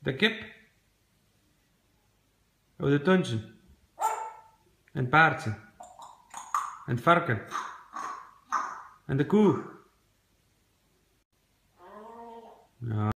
De kip? Oh, de tontje. En het paardje. En het varken. En de koe. Ja.